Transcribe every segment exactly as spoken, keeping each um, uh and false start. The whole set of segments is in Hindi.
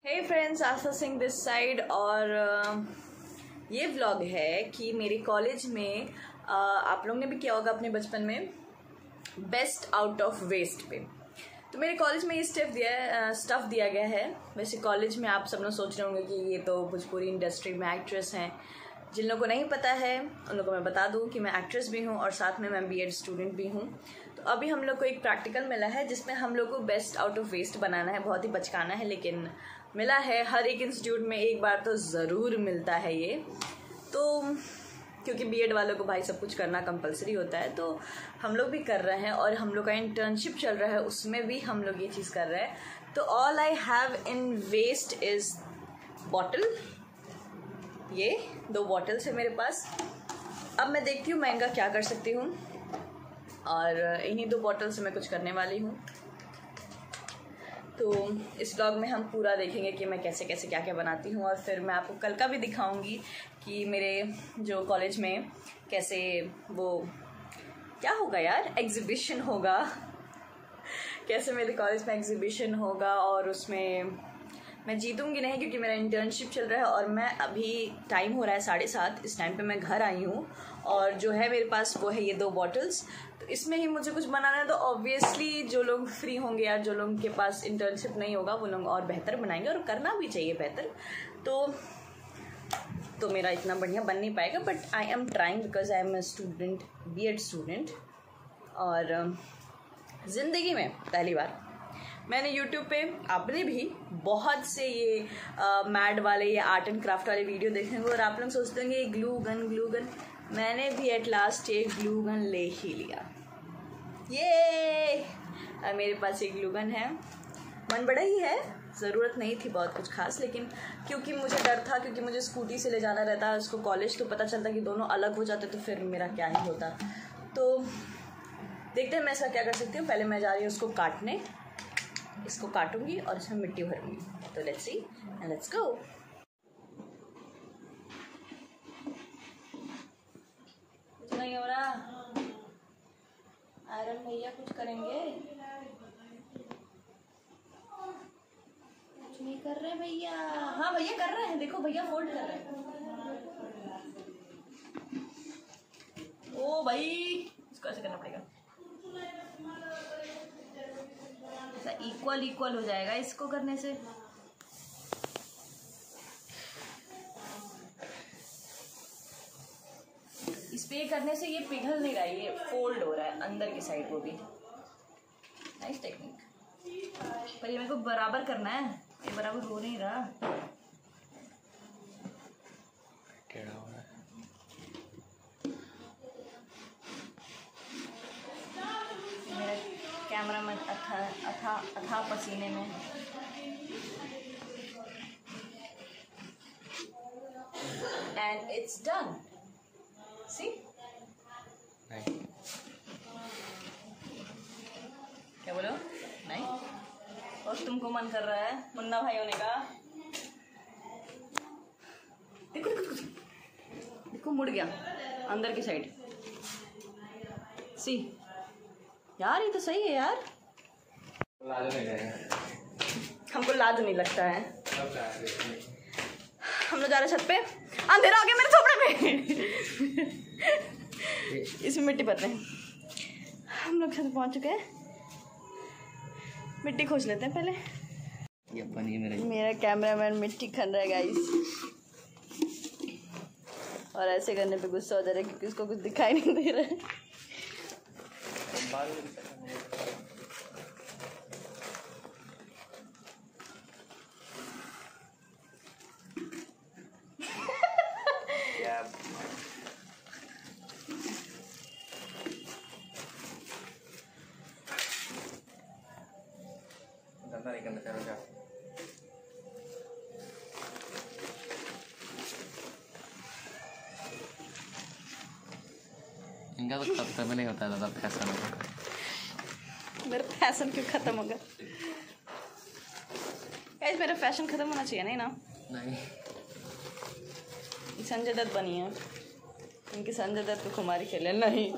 Hey friends, Astha Singh this side. और uh, ये व्लॉग है कि मेरे कॉलेज में uh, आप लोगों ने भी किया होगा अपने बचपन में बेस्ट आउट ऑफ वेस्ट पे। तो मेरे कॉलेज में ये स्टफ दिया स्टफ दिया गया है। वैसे कॉलेज में आप सब लोग सोच रहे होंगे कि ये तो भोजपुरी इंडस्ट्री में एक्ट्रेस हैं। जिन लोगों को नहीं पता है उन लोगों को मैं बता दूं कि मैं एक्ट्रेस भी हूं और साथ में मैं बीएड स्टूडेंट भी हूं। तो अभी हम लोग को एक प्रैक्टिकल मिला है जिसमें हम लोग को बेस्ट आउट ऑफ वेस्ट बनाना है। बहुत ही बचकाना है लेकिन मिला है। हर एक इंस्टीट्यूट में एक बार तो ज़रूर मिलता है ये। तो क्योंकि बीएड वालों को भाई सब कुछ करना कंपलसरी होता है तो हम लोग भी कर रहे हैं और हम लोग का इंटर्नशिप चल रहा है उसमें भी हम लोग ये चीज़ कर रहे हैं। तो all I have in waste is bottle. ये दो बॉटल्स है मेरे पास। अब मैं देखती हूँ मैं इनका क्या कर सकती हूँ और इन्हीं दो बॉटल से मैं कुछ करने वाली हूँ। तो इस व्लॉग में हम पूरा देखेंगे कि मैं कैसे कैसे क्या क्या बनाती हूँ और फिर मैं आपको कल का भी दिखाऊंगी कि मेरे जो कॉलेज में कैसे वो क्या होगा यार, एग्जीबिशन होगा। कैसे मेरे कॉलेज में एग्जीबिशन होगा और उसमें मैं जीतूंगी नहीं क्योंकि मेरा इंटर्नशिप चल रहा है और मैं अभी टाइम हो रहा है साढ़े सात। इस टाइम पे मैं घर आई हूँ और जो है मेरे पास वो है ये दो बॉटल्स। तो इसमें ही मुझे कुछ बनाना है। तो ऑब्वियसली जो लोग फ्री होंगे या जो लोगों के पास इंटर्नशिप नहीं होगा वो लोग और बेहतर बनाएंगे और करना भी चाहिए बेहतर। तो तो मेरा इतना बढ़िया बन नहीं पाएगा but I am trying because I am a student, BEd student. और ज़िंदगी में पहली बार मैंने यूट्यूब पे, आपने भी बहुत से ये मैड वाले ये आर्ट एंड क्राफ्ट वाले वीडियो देखेंगे और आप लोग सोचते होंगे ये ग्लू गन ग्लू गन। मैंने भी एट लास्ट एक ग्लू गन ले ही लिया। ये अब मेरे पास एक ग्लू गन है। मन बड़ा ही है, ज़रूरत नहीं थी बहुत कुछ खास, लेकिन क्योंकि मुझे डर था, क्योंकि मुझे स्कूटी से ले जाना रहता है उसको कॉलेज, तो पता चलता कि दोनों अलग हो जाते तो फिर मेरा क्या ही होता। तो देखते हैं मैं इसका क्या कर सकती हूँ। पहले मैं जा रही हूँ उसको काटने। इसको काटूंगी और इसमें मिट्टी भरूंगी। तो let's see and let's go. कुछ नहीं हो रहा। आयरन भैया कुछ करेंगे? कुछ नहीं कर रहे भैया। हाँ भैया कर रहे हैं, देखो भैया फोल्ड कर रहे हैं। ओ भाई इसको ऐसे करना पड़ेगा, इक्वल इक्वल हो जाएगा इसको करने से। इस पे करने से ये पिघल नहीं रहा है, ये फोल्ड हो रहा है अंदर की साइड। वो भी नाइस टेक्निक, पर ये मेरे को बराबर करना है। ये बराबर हो नहीं रहा, टेढ़ा हो रहा है। मेरा कैमरा मैन अथा अथा अथा पसीने में। And it's done. सी नहीं, क्या बोलो? नहीं, और तुमको मन कर रहा है मुन्ना भाई होने का? देखो देखो देखो देखो मुड़ गया अंदर की साइड। सी यार ये तो सही है यार। हमको लाज नहीं लगता है। हम लोग जा रहे छत पे। अंधेरा हो गया मेरे झोपड़े में। इसमें मिट्टी भरते हैं। हम लोग छत पहुंच चुके हैं। मिट्टी खोज लेते हैं पहले। ये बनी मेरा मेरा कैमरामैन मिट्टी खन रहा है गाइस। और ऐसे करने पे गुस्सा हो जा रहा है क्योंकि उसको कुछ दिखाई नहीं दे रहा है। नहीं करना चाह इनका तो खत्म नहीं होता दादा, फैशन होगा। मेरा फैशन क्यों खत्म होगा? गाइस मेरा फैशन खत्म होना चाहिए नहीं ना? नहीं, संजय दत्त बनी है इनकी। संजय दत्त को कुमारी खेले नहीं।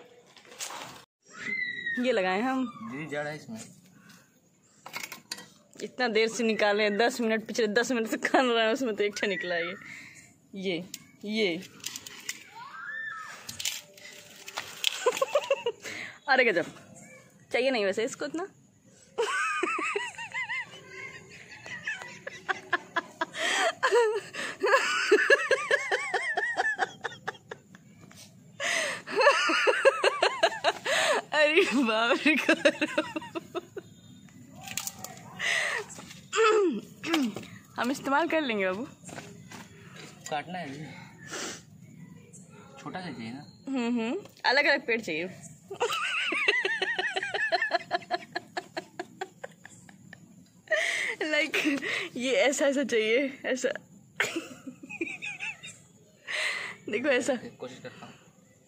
ये लगाए हम, जड़ है इसमें। इतना देर से निकाले, दस मिनट पिछले दस मिनट से खान रहा है, उसमें तो एक ठा निकला है ये ये ये अरे गजब, चाहिए नहीं वैसे इसको इतना। अरे बाप रे, हम इस्तेमाल कर लेंगे बाबू। काटना है, छोटा सा चाहिए ना। हम्म हम्म अलग अलग पेड़ चाहिए। लाइक like, ये ऐसा ऐसा चाहिए, ऐसा। देखो ऐसा कोशिश करता हूँ।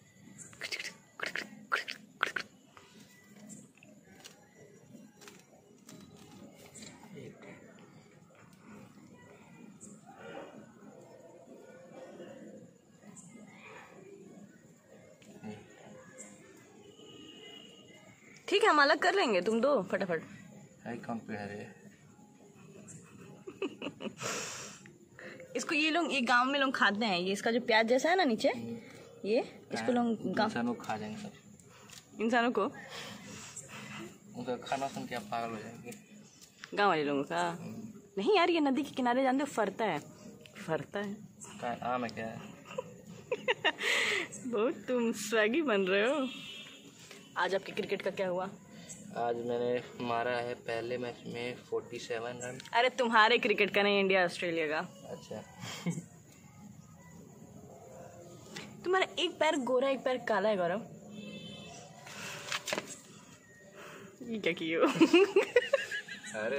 ठीक है, हम अलग कर लेंगे, तुम दो फटाफट। कौन पे है इसको ये लोग, ये गांव में लोग खाते हैं, ये इसका जो प्याज जैसा है ना नीचे, ये इसको लोग इंसानों खा जाएंगे सब। इंसानों को उनका खाना सुन के आप पागल हो जाएंगे। गांव वाले लोगों का नहीं यार, ये नदी के किनारे जानते हो, फरता है, फरता है। आम है क्या है? बहुत तुम स्वैगी बन रहे हो। आज आपके क्रिकेट का क्या हुआ? आज मैंने मारा है पहले मैच में सैंतालीस रन। अरे तुम्हारे क्रिकेट का नहीं, इंडिया ऑस्ट्रेलिया का। अच्छा। तुम्हारा एक पैर गोरा एक पैर काला है गौरव, ये क्या किए हो? अरे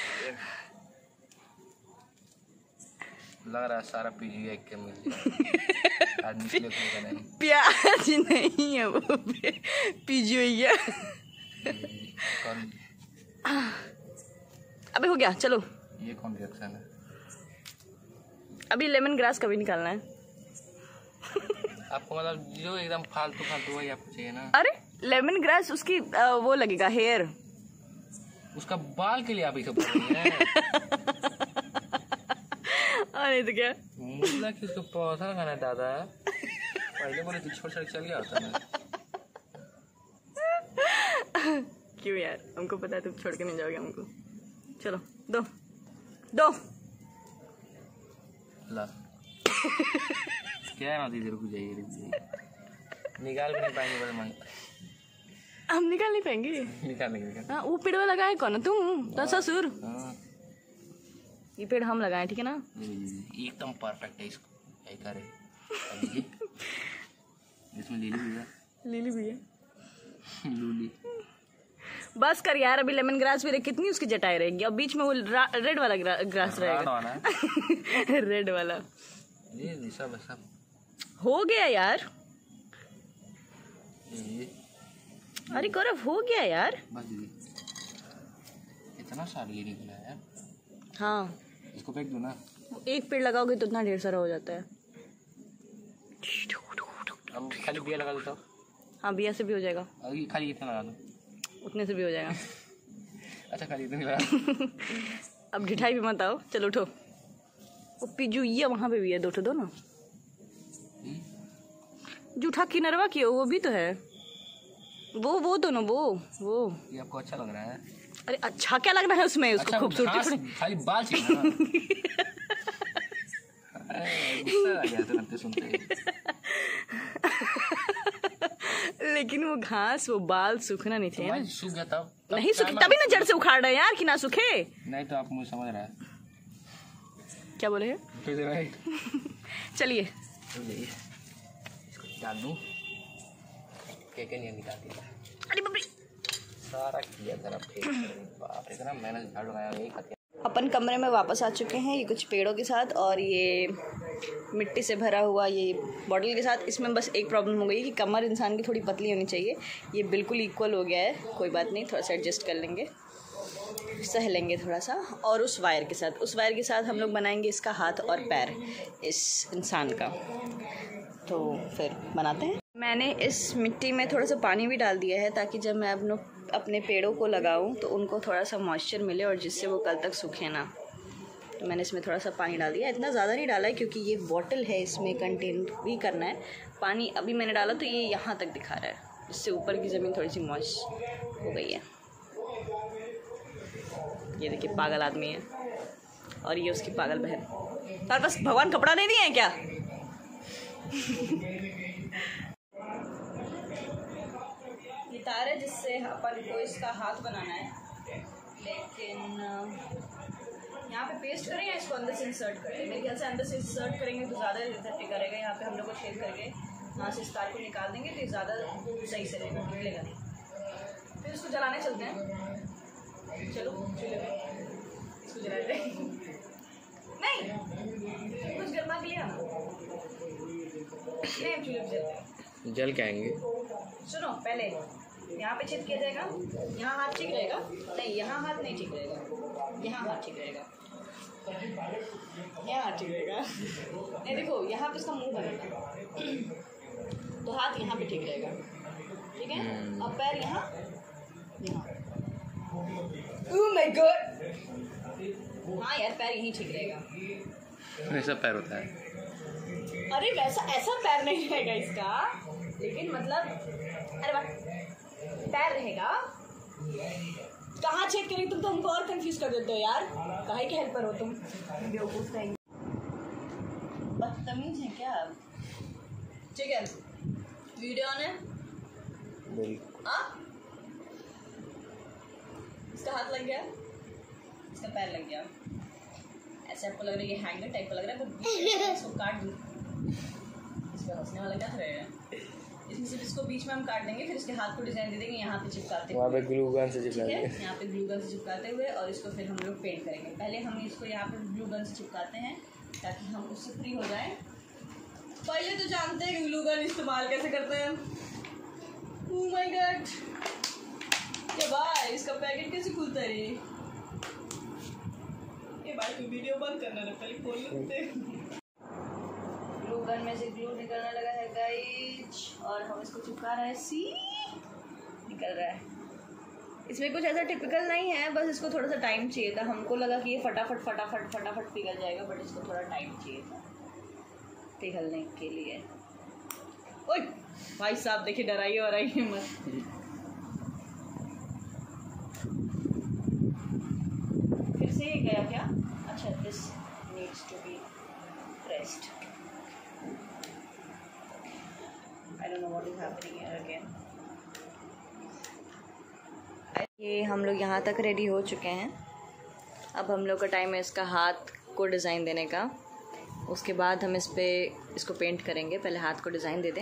लग रहा है सारा पीजी एक के मिल गया। आज निकले का नहीं, प्याज नहीं है वो, पीजी है। अबे हो गया, चलो। ये कौन रिएक्शन है? अभी लेमन ग्रास कभी निकालना है। आपको मतलब जो एकदम फालतू फालतू वही आपको चाहिए ना? अरे लेमन ग्रास उसकी आ, वो लगेगा हेयर, उसका बाल के लिए आप इसे बोल रही हैं। नहीं तो क्या, मुझे कि उसको पौधा लगाना है दादा। पहले बोले तो छोड़ छोड़ चल गया होता ना। क्यों यार, हमको पता है तुम छोड़ के नहीं जाओगे हमको। चलो दो दो ला। क्या है ना दीदी, रुक जाइए रुक जाइए। निकाल भी नहीं पाएंगे बस मांग। हम निकाल नहीं पाएंगे। निकाल नहीं। हाँ, वो पेड़ वाला लगाए कौन? तुम तो ससुर। ये पेड़ हम लगाए, ठीक है ना? एकदम परफेक्ट है। इसको क्या करे? इसमें लीली भी है। लीली भी है। लूली। बस कर यार, अभी लेमन ग्रास भी कितनी उसकी जटाई रहेगी, और बीच में वो रेड वाला ग्रा, ग्रास रहेगा। रेड वाला ये सब सब हो गया यार। ये अरे गौरव हो गया यार। बस दीदी, इतना सारा लीली निकला है। हाँ, इसको फेंक दो ना। एक पेड़ लगाओगे तो इतना ढेर सारा हो जाता है। हम खाली बिया लगा देता हूँ। हाँ, बिया से भी हो जाएगा। अभी खाली इतना लगा दो, उतने से भी हो जाएगा। अच्छा खाली इतना लगा। अब ढिठाई भी मत आओ, चलो उठो। वो पिजू ये वहाँ पे भी है, दो ठो दो ना। जूठा किनरवा की हो, वो भी तो है। वो वो दोनों वो वो ये आपको अच्छा लग रहा है? अरे अच्छा क्या लग रहा है उसमें? उसको अच्छा, खूबसूरती खाली बाल चाहिए ना। गुस्सा आ गया सुनते सुनते। लेकिन वो घास, वो बाल सूखना नहीं चाहिए ना। सूख गया तब, तब नहीं सूखे तभी ना जड़ से उखाड़ रहे हैं यार, कि ना सूखे। नहीं तो आप मुझे समझ रहा है क्या बोले हैं? चलिए डाल दूं, केके नहीं निकाल दिया। अरे बाप रे, सारा किया जरा फेंक। बाप रे, इतना मैंने झाड़ू लगाया, यही खाते। अपन कमरे में वापस आ चुके हैं, ये कुछ पेड़ों के साथ और ये मिट्टी से भरा हुआ ये बॉटल के साथ। इसमें बस एक प्रॉब्लम हो गई कि कमर इंसान की थोड़ी पतली होनी चाहिए। ये बिल्कुल इक्वल हो गया है, कोई बात नहीं, थोड़ा सा एडजस्ट कर लेंगे, सह लेंगे थोड़ा सा। और उस वायर के साथ उस वायर के साथ हम लोग बनाएंगे इसका हाथ और पैर, इस इंसान का। तो फिर बनाते हैं। मैंने इस मिट्टी में थोड़ा सा पानी भी डाल दिया है ताकि जब मैं अपनों अपने पेड़ों को लगाऊं तो उनको थोड़ा सा मॉइस्चर मिले और जिससे वो कल तक सूखे ना। तो मैंने इसमें थोड़ा सा पानी डाल दिया, इतना ज़्यादा नहीं डाला है क्योंकि ये बॉटल है, इसमें कंटेन भी करना है पानी। अभी मैंने डाला तो ये यहाँ तक दिखा रहा है, इससे ऊपर की ज़मीन थोड़ी सी मॉइस्ट हो गई है। ये देखिए पागल आदमी है और ये उसकी पागल बहन। तार बस भगवान कपड़ा नहीं दिए हैं क्या? ये तार है जिससे अपन को इसका हाथ बनाना है, लेकिन यहाँ पे पेस्ट करें या इसको अंदर से इंसर्ट करें? मेरे ख्याल से अंदर से इंसर्ट करेंगे तो ज़्यादा इफेक्टिव करेगा। यहाँ पे हम लोग को छेद करके यहाँ से इस तार को निकाल देंगे तो ये ज़्यादा सही से रहेगा, निकलेगा नहीं। फिर इसको जलाने चलते हैं। चलो चूल्हे पे इसको जलाते हैं। नहीं कुछ गर्मा के लिए आना नहीं, चूल्हे पे जलते हैं। जल के आएंगे। सुनो, पहले यहाँ पे छेद किया जाएगा, यहाँ हाथ ठीक रहेगा। नहीं, यहाँ हाथ नहीं ठीक रहेगा, यहाँ हाथ ठीक रहेगा, यहाँ हाथ ठीक रहेगा। नहीं देखो, यहाँ पे इसका मुंह बनेगा तो हाथ यहाँ पे ठीक रहेगा, ठीक है। अब पैर यहाँ यहाँ। ओह माय गॉड, हाँ यार पैर यहीं ठीक रहेगा। ऐसा पैर होता है? अरे वैसा ऐसा पैर नहीं रहेगा इसका, लेकिन मतलब अरे वाह पैर रहेगा। कहाँ चेक करेंगे? तुम तो हमको और कंफ्यूज कर देते हो यार, काहे के हेल्पर हो तुम? बेवकूफ कहीं बदतमीज है क्या? ठीक है, वीडियो ऑन है। हाँ, इसका हाथ लग गया, इसका पैर लग गया। ऐसे आपको लग रहा है ये हैंगर टाइप का लग रहा है, तो इसको काट दूँ। इसमें हंसने वाला क्या रहेगा? इसमें सिर्फ इसको बीच में हम काट देंगे, फिर इसके हाथ को डिजाइन दे देंगे यहाँ पे चिपकाते हुए, वहाँ पे ग्लू गन से चिपका देंगे, यहाँ पे ग्लू गन से चिपकाते हुए, और इसको फिर हम लोग पेंट करेंगे। पहले हम इसको यहाँ पे ग्लू गन से चिपकाते हैं ताकि हम उससे फ्री हो जाए। पहले तो जानते हैं कि ग्लू गन इस्तेमाल कैसे करते हैं। ओह माय गॉड, ये भाई इसका पैकेट कैसे खुलता है? ये भाई तू वीडियो बंद करना ना, पहले खोल लेते। ग्लू गन में से ग्लू निकलने लगा है गाइस, और हम इसको चिपका रहे हैं। सी निकल रहा है। इसमें कुछ ऐसा टिपिकल नहीं है, बस इसको थोड़ा सा टाइम चाहिए था। हमको लगा कि ये फटाफट फटाफट फटाफट पिघल जाएगा, बट इसको थोड़ा टाइम चाहिए था पिघलने के लिए। ओए भाई साहब देखिए, डराइए वराइए मत। फिर से ये गया क्या? अच्छा, this needs to be pressed. I don't know what is happening here again. ये हम लोग यहाँ तक रेडी हो चुके हैं। अब हम लोग का टाइम है इसका हाथ को डिज़ाइन देने का। उसके बाद हम इस पे इसको पेंट करेंगे। पहले हाथ को डिज़ाइन दे दें।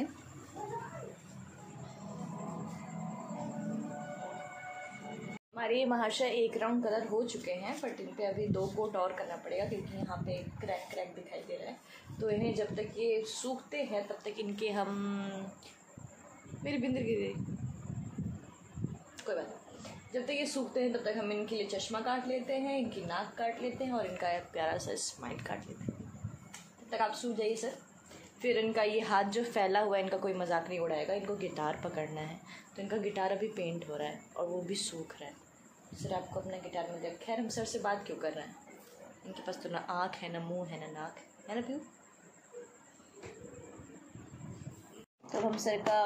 हमारे महाशय एक राउंड कलर हो चुके हैं, बट इन पे अभी दो कोट और करना पड़ेगा क्योंकि यहाँ पे क्रैक क्रैक दिखाई दे रहा है। तो इन्हें जब तक ये सूखते हैं तब तक इनके हम मेरी बिंदर गिर गई, कोई बात नहीं। जब तक ये सूखते हैं तब तक हम इनके लिए चश्मा काट लेते हैं, इनकी नाक काट लेते हैं और इनका एक प्यारा सा स्माइल काट लेते हैं। तब तक आप सूख जाइए सर। फिर इनका ये हाथ जो फैला हुआ है, इनका कोई मजाक नहीं उड़ाएगा। इनको गिटार पकड़ना है, तो इनका गिटार अभी पेंट हो रहा है और वो भी सूख रहा है। सर आपको अपना गिटार में देख। खैर हम सर से बात क्यों कर रहे हैं? इनके पास तो ना आँख है, ना मुंह है, ना नाक है, ना प्यू। तो हम सर का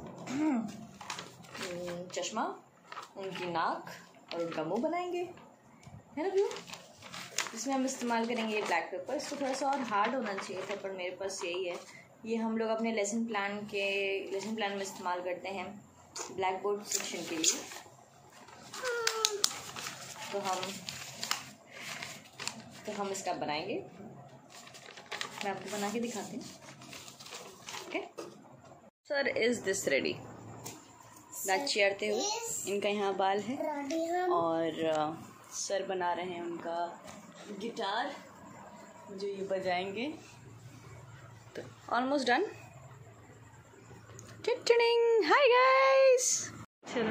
चश्मा, उनकी नाक और उनका मुंह बनाएंगे, है ना प्यू। इसमें हम इस्तेमाल करेंगे ये ब्लैक पेपर। इसको थोड़ा सा और हार्ड होना चाहिए था, पर मेरे पास यही है। ये हम लोग अपने लेसन प्लान के लेसन प्लान में इस्तेमाल करते हैं ब्लैक बोर्ड सेक्शन के लिए। तो हम तो हम इसका बनाएंगे। मैं आपको बना के दिखाती हूँ। Okay sir, is this ready? दांत चियारते हुए, इनका यहाँ बाल है और सर बना रहे हैं उनका गिटार जो ये बजाएंगे। तो ऑलमोस्ट डन। टिटिंग, हाय गाइस। चलो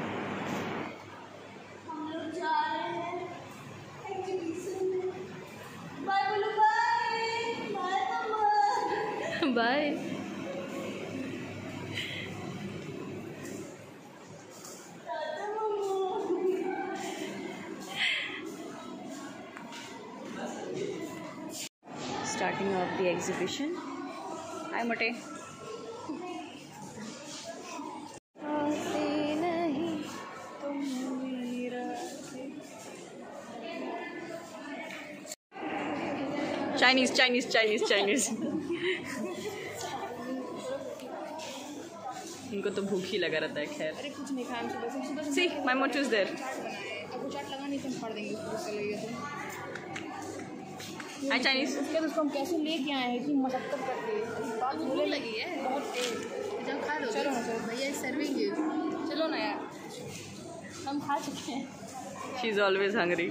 हम लोग जा रहे हैं एग्जीबिशन में। बाय बोलो, बाय बाय मम्मा, bye. starting of the exhibition. Hi Mote. Chinese, Chinese, Chinese, Chinese. इनको तो भूख ही लगा रहता है। खैर अरे कुछ नहीं खाया सुबह से सुबह से see my motto is there. अब वो चाट लगा नहीं तो फाड़ देंगे उसको चले गए तो हाय चाइनीज। उसके उसको हम कैसे लेके आए हैं कि मशक्कत करके बात बोलने लगी है बहुत तेज। जब खा लो चलो ना चलो भैया सर्विंग चलो ना यार हम खा चुके हैं। She is always hungry.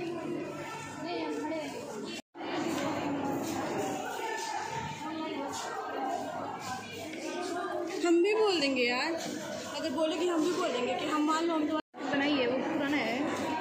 हम भी बोल देंगे यार अगर बोले कि हम भी बोल देंगे कि हम मान लो हम तो बनाइए वो पुराना है।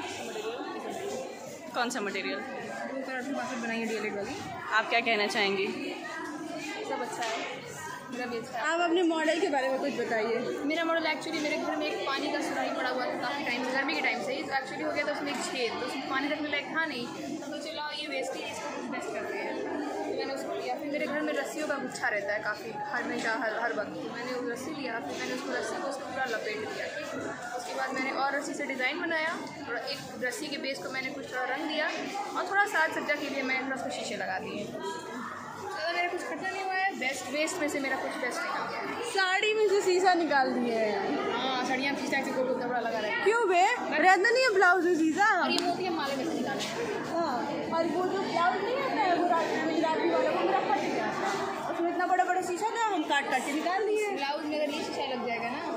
कौन सा मटेरियल? वो पराठे बाकी बनाइए डीएलएड वाली। आप क्या कहना चाहेंगी? सब अच्छा है मेरा भी अच्छा है। आप अपने मॉडल के बारे में कुछ बताइए। मेरा मॉडल एक्चुअली मेरे घर में एक पानी का सुराही पड़ा हुआ था काफ़ी टाइम से गर्मी के टाइम से ही तो एक्चुअली हो गया था उसमें एक छेद तो उसमें पानी रखने लायक था नहीं तो चलो ये वेस्ट ही इसको कुछ बेस्ट करते हैं तो मैंने उसको लिया। फिर मेरे घर में रस्सियों का गुच्छा रहता है काफ़ी हमेशा हर हर वक्त तो मैंने वो रस्सी लिया फिर मैंने उसको रस्सी को उसको पूरा लपेट दिया ठीक उसके बाद मैंने और रस्सी से डिज़ाइन बनाया और एक रस्सी के बेस को मैंने कुछ थोड़ा रंग दिया और थोड़ा साज सज्जा के लिए मैंने थोड़ा उसको शीशे लगा दिए। ज़्यादा मेरा कुछ खर्चा नहीं हुआ है बेस्ट वेस्ट में से मेरा कुछ बेस्ट निकल गया। साड़ी में से शीशा निकाल दिए हैं। हाँ साड़ियाँ किस टाइप से गोल गोल कपड़ा लगा रहे हैं। क्यों बे रहता नहीं है ब्लाउज में शीशा और ये मोती हम माले में से निकाले हैं। हाँ और वो जो ब्लाउज नहीं आता है वो गुजराती वाला वो मेरा फट गया उसमें इतना बड़ा बड़ा शीशा था हम काट काट के निकाल दिए। ब्लाउज मेरा लिए शीशा लग जाएगा ना।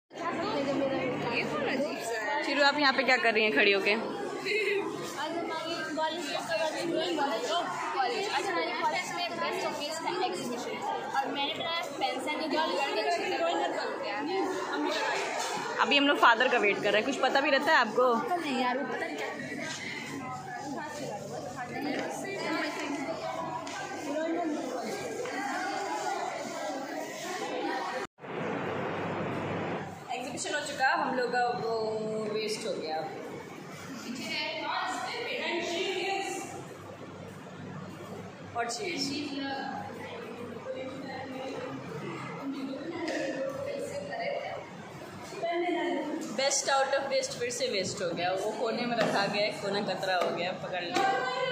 चिरू आप यहाँ पे क्या कर रही हैं खड़ी होके? आज हमारी कॉलेज कॉलेज आज हमारे कॉलेज में बेस्ट ऑफ बेस्ट का एग्जीबिशन और मैंने बनाया पेंसिल जो अभी हम लोग फादर का वेट कर रहे हैं। कुछ पता भी रहता है आपको? नहीं यार वो पता नहीं क्या एग्जीबिशन हो चुका हम लोग का वो वेस्ट हो गया। और चीज बेस्ट आउट ऑफ वेस्ट फिर से वेस्ट हो गया। वो कोने में रखा गया कोना कतरा हो गया पकड़ लिया।